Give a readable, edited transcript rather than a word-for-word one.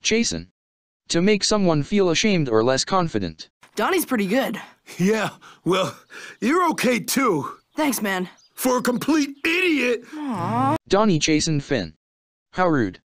Chasten. To make someone feel ashamed or less confident. Donnie's pretty good. Yeah, well, you're okay too. Thanks, man. For a complete idiot! Aww. Donnie chastened Finn. How rude.